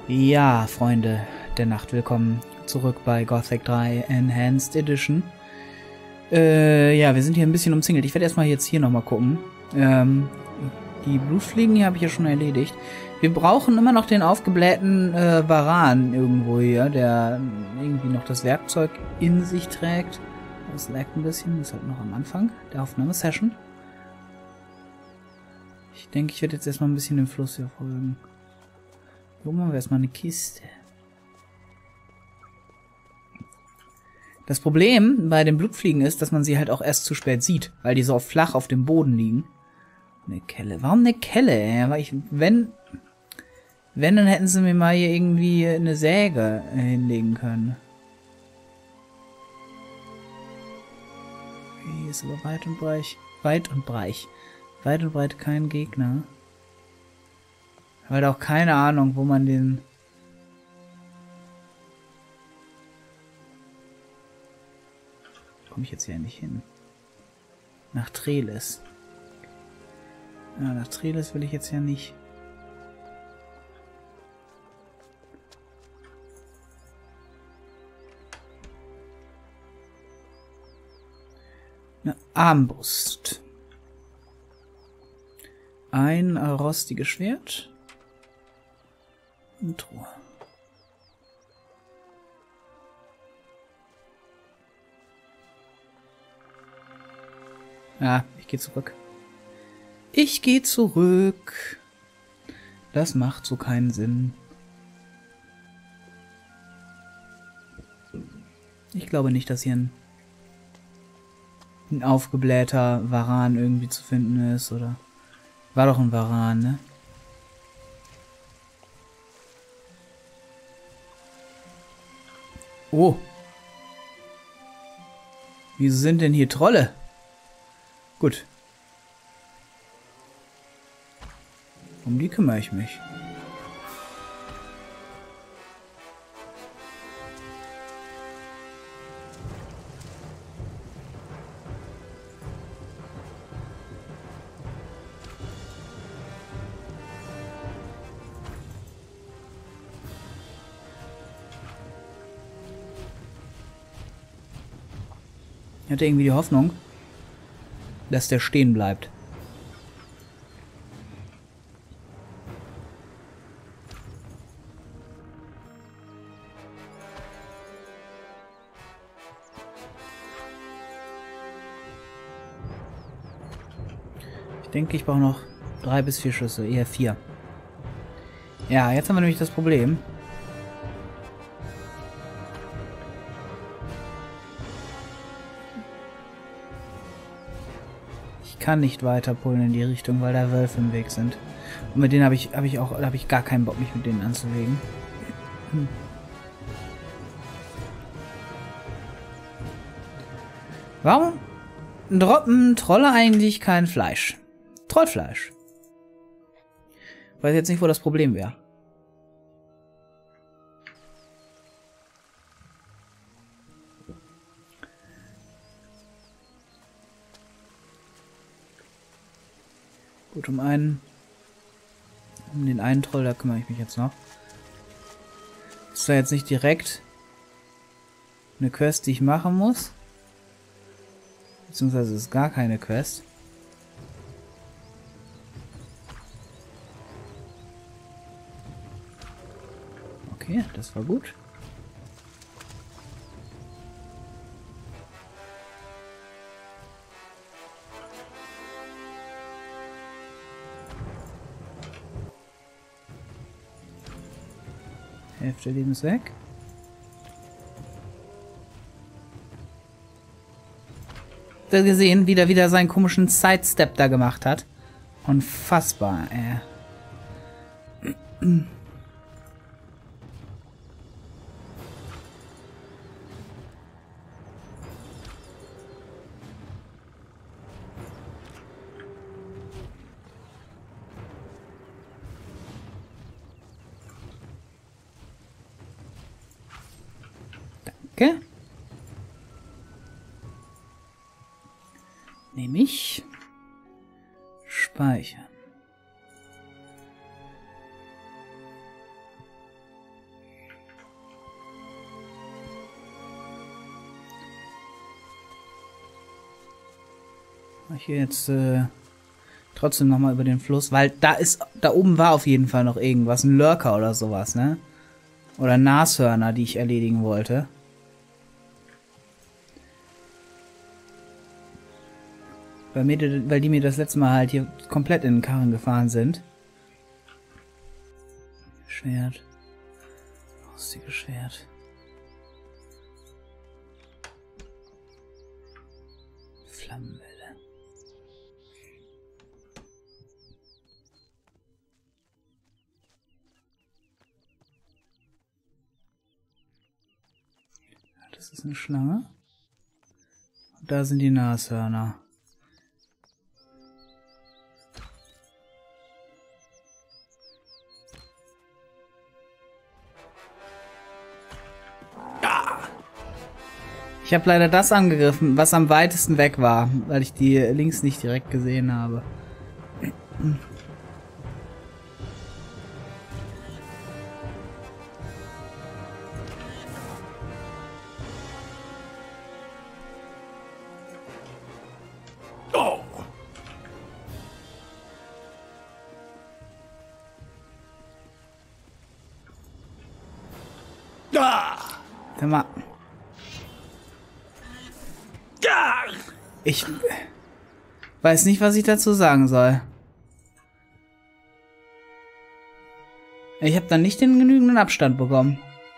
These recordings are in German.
Ja, Freunde der Nacht, willkommen zurück bei Gothic 3 Enhanced Edition. Ja, wir sind hier ein bisschen umzingelt. Ich werde erstmal jetzt hier nochmal gucken. Die Blutfliegen hier habe ich ja schon erledigt. Wir brauchen immer noch den aufgeblähten Varan irgendwo hier, der irgendwie noch das Werkzeug in sich trägt. Das laggt ein bisschen, ist halt noch am Anfang der Aufnahmesession. Ich denke, ich werde jetzt erstmal ein bisschen dem Fluss hier folgen. Hier oben haben wir erstmal eine Kiste. Das Problem bei den Blutfliegen ist, dass man sie halt auch erst zu spät sieht, weil die so flach auf dem Boden liegen. Eine Kelle. Warum eine Kelle, ey? Weil wenn, dann hätten sie mir mal hier irgendwie eine Säge hinlegen können. Hier ist aber weit und breit kein Gegner. Weil auch keine Ahnung, wo man den... Komme ich jetzt hier nicht hin? Nach Treles. Ja, nach Treles will ich jetzt ja nicht. Eine Armbrust. Ein rostiges Schwert. Eine Truhe. Ja, ich gehe zurück. Ich gehe zurück. Das macht so keinen Sinn. Ich glaube nicht, dass hier ein aufgeblähter Varan irgendwie zu finden ist, oder? War doch ein Varan, ne? Oh. Wieso sind denn hier Trolle? Gut. Um die kümmere ich mich. Ich hatte irgendwie die Hoffnung, dass der stehen bleibt. Ich denke, ich brauche noch 3 bis 4 Schüsse, eher 4. Ja, jetzt haben wir nämlich das Problem. Ich kann nicht weiter pullen in die Richtung, weil da Wölfe im Weg sind. Und mit denen habe ich gar keinen Bock, mich mit denen anzulegen. Warum droppen Trolle eigentlich kein Fleisch? Trollfleisch. Weiß jetzt nicht, wo das Problem wäre. Gut, um den einen Troll, da kümmere ich mich jetzt noch. Ist da jetzt nicht direkt eine Quest, die ich machen muss? Beziehungsweise ist gar keine Quest. Okay, das war gut. Hälfte Lebens weg. Habt ihr gesehen, wie der wieder seinen komischen Sidestep da gemacht hat? Unfassbar, ey. Danke. Nehme ich. Speichern. Ich gehe jetzt trotzdem nochmal über den Fluss, weil da oben war auf jeden Fall noch irgendwas, ein Lurker oder sowas, ne? Oder Nashörner, die ich erledigen wollte. Weil die mir das letzte Mal halt hier komplett in den Karren gefahren sind. Schwert. Rostiges Schwert. Flammenwelle. Das ist eine Schlange. Und da sind die Nashörner. Ich habe leider das angegriffen, was am weitesten weg war, weil ich die links nicht direkt gesehen habe. Oh. Hör mal. Ich weiß nicht, was ich dazu sagen soll. Ich habe dann nicht den genügenden Abstand bekommen.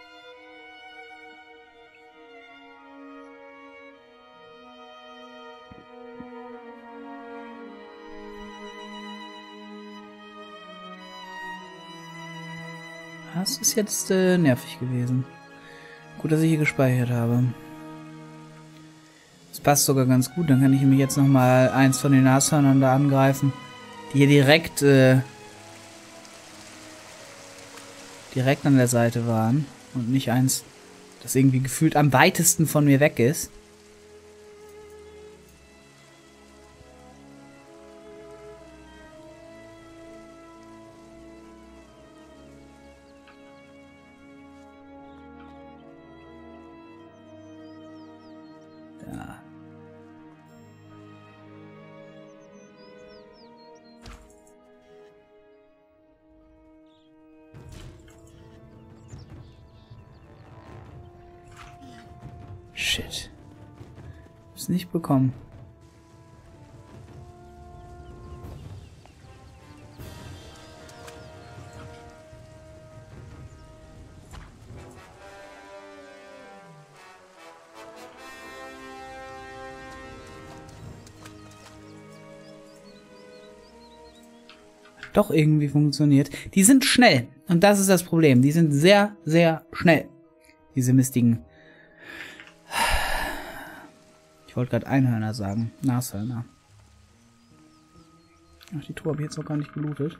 Das ist jetzt nervig gewesen. Gut, dass ich hier gespeichert habe. Das passt sogar ganz gut. Dann kann ich nämlich jetzt nochmal eins von den Nashörnern da angreifen. Die hier direkt an der Seite waren. Und nicht eins, das irgendwie gefühlt am weitesten von mir weg ist. Ja. Shit. Hab's nicht bekommen. Doch irgendwie funktioniert. Die sind schnell. Und das ist das Problem. Die sind sehr, sehr schnell. Diese mistigen. Ich wollte gerade Einhörner sagen. Nashörner. Ach, die Truhe habe ich jetzt noch gar nicht gelootet.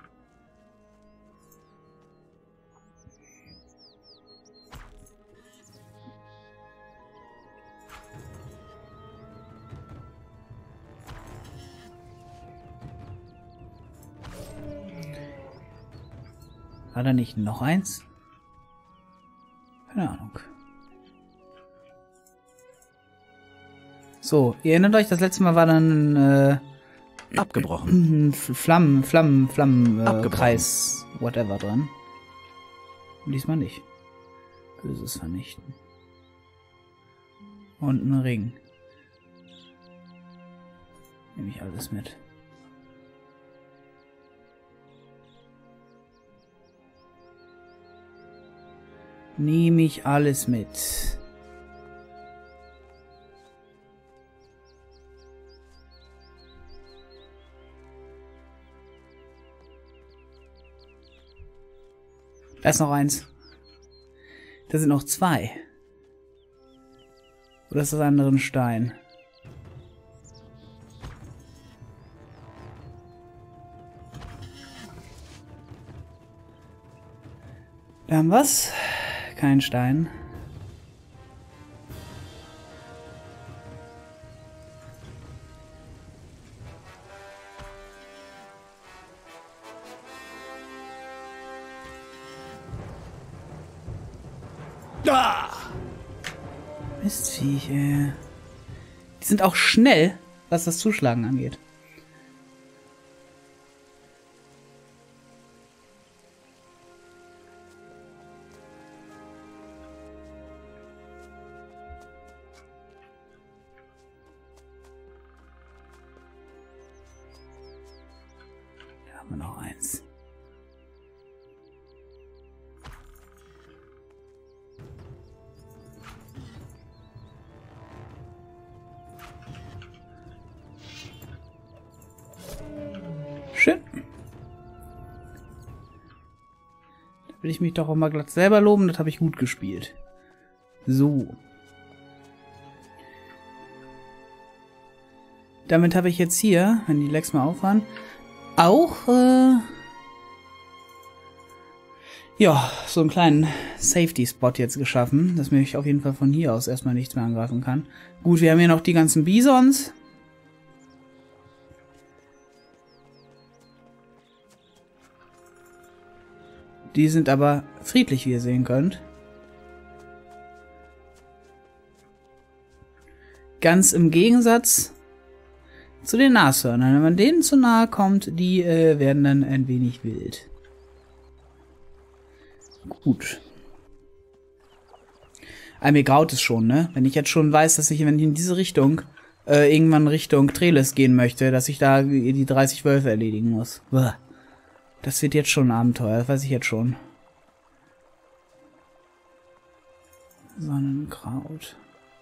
War da nicht noch eins? Keine Ahnung. So, ihr erinnert euch, das letzte Mal war dann abgebrochen. Kreis, whatever dran. Und diesmal nicht. Böses vernichten. Und ein Ring. Nehme ich alles mit. Nehme ich alles mit. Da ist noch eins. Da sind noch zwei. Oder ist das andere ein Stein? Da haben wir's. Kein Stein. Mistviecher. Die sind auch schnell. was das Zuschlagen angeht. Da haben wir noch eins. Schön. Da will ich mich doch auch mal glatt selber loben, das habe ich gut gespielt. So. Damit habe ich jetzt hier, wenn die Legs mal aufhören, auch, ja, so einen kleinen Safety-Spot jetzt geschaffen, dass mich auf jeden Fall von hier aus erstmal nichts mehr angreifen kann. Gut, wir haben hier noch die ganzen Bisons. Die sind aber friedlich, wie ihr sehen könnt. Ganz im Gegensatz zu den Nashörnern. Wenn man denen zu nahe kommt, die werden dann ein wenig wild. Gut. Aber mir graut es schon, ne? Wenn ich jetzt schon weiß, dass ich, wenn ich in diese Richtung, irgendwann Richtung Treles gehen möchte, dass ich da die 30 Wölfe erledigen muss. Uah. Das wird jetzt schon ein Abenteuer, das weiß ich jetzt schon. Sonnenkraut.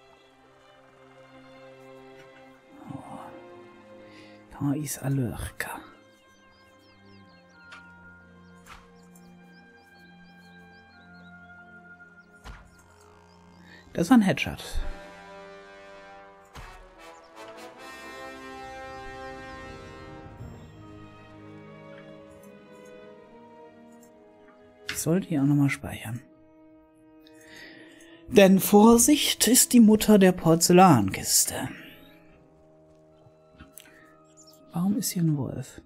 Oh. Da ist Allerka. Das war ein Headshot. Ich sollte hier auch nochmal speichern. Denn Vorsicht ist die Mutter der Porzellankiste. Warum ist hier ein Wolf?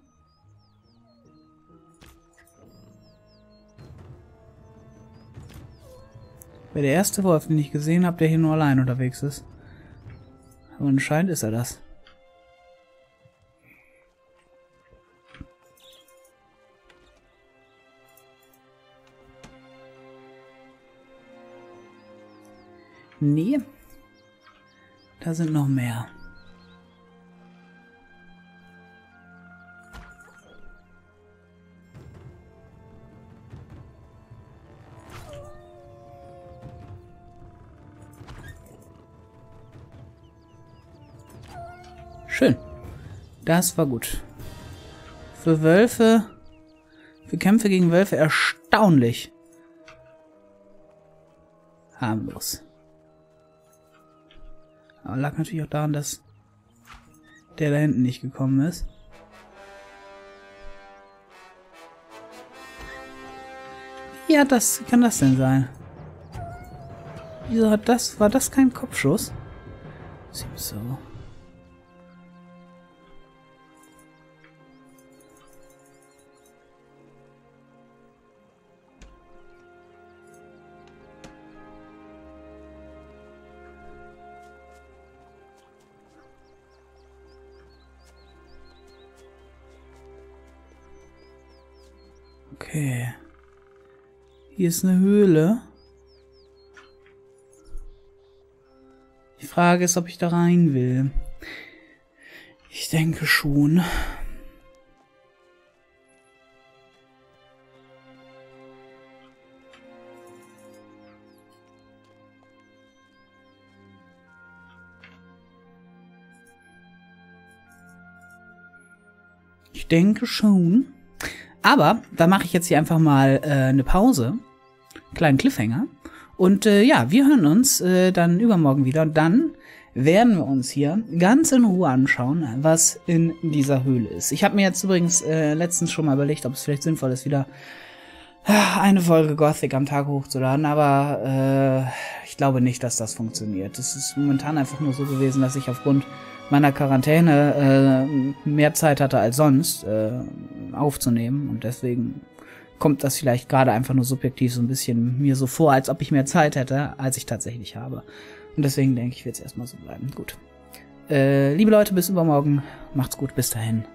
Wer der erste Wolf, den ich gesehen habe, der hier nur allein unterwegs ist. Aber anscheinend ist er das. Nee. Da sind noch mehr. Schön. Das war gut. Für Wölfe, für Kämpfe gegen Wölfe erstaunlich harmlos. Aber lag natürlich auch daran, dass der da hinten nicht gekommen ist. Wie hat das, kann das denn sein? Wieso hat das, war das kein Kopfschuss? Sieht so. Okay. Hier ist eine Höhle. Die Frage ist, ob ich da rein will. Ich denke schon. Ich denke schon. Aber da mache ich jetzt hier einfach mal eine Pause. Kleinen Cliffhanger. Und ja, wir hören uns dann übermorgen wieder. Und dann werden wir uns hier ganz in Ruhe anschauen, was in dieser Höhle ist. Ich habe mir jetzt übrigens letztens schon mal überlegt, ob es vielleicht sinnvoll ist, wieder eine Folge Gothic am Tag hochzuladen. Aber ich glaube nicht, dass das funktioniert. Es ist momentan einfach nur so gewesen, dass ich aufgrund meiner Quarantäne mehr Zeit hatte als sonst aufzunehmen. Und deswegen kommt das vielleicht gerade einfach nur subjektiv so ein bisschen mir so vor, als ob ich mehr Zeit hätte, als ich tatsächlich habe. Und deswegen denke ich, wird es erstmal so bleiben. Gut. liebe Leute, bis übermorgen. Macht's gut, bis dahin.